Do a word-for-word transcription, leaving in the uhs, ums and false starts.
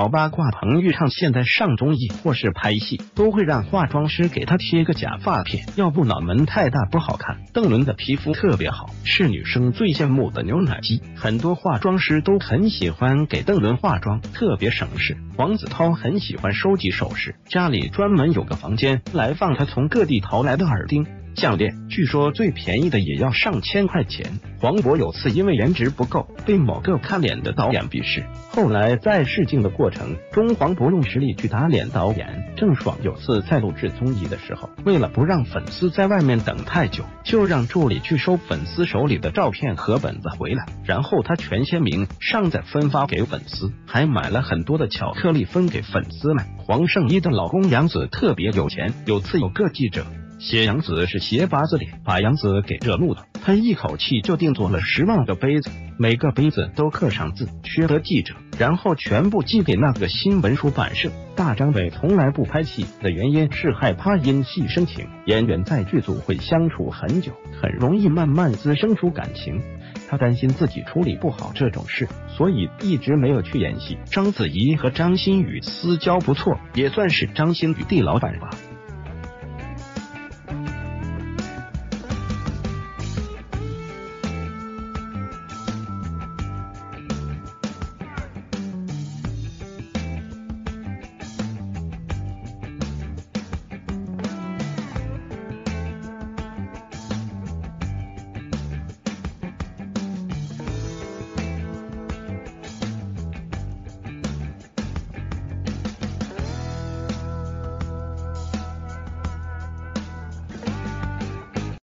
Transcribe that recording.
小八卦，彭昱畅现在上综艺或是拍戏，都会让化妆师给他贴个假发片，要不脑门太大不好看。邓伦的皮肤特别好，是女生最羡慕的牛奶肌，很多化妆师都很喜欢给邓伦化妆，特别省事。黄子韬很喜欢收集首饰，家里专门有个房间来放他从各地淘来的耳钉、项链，据说最便宜的也要上千块钱。黄渤有次因为颜值不够被某个看脸的导演鄙视，后来在试镜的过程中，黄渤用实力去打脸导演。郑爽有次在录制综艺的时候，为了不让粉丝在外面等太久，就让助理去收粉丝手里的照片和本子回来，然后他全签名上再分发给粉丝，还买了很多的巧克力分给粉丝们。黄圣依的老公杨紫特别有钱，有次有个记者写杨紫是斜八字脸，把杨紫给惹怒了，他一口气就定做了十万个杯子，每个杯子都刻上字缺德记者，然后全部寄给那个新闻出版社。大张伟从来不拍戏的原因是害怕因戏生情，演员在剧组会相处很久，很容易慢慢滋生出感情，他担心自己处理不好这种事，所以一直没有去演戏。章子怡和张馨予私交不错，也算是张馨予的老板吧。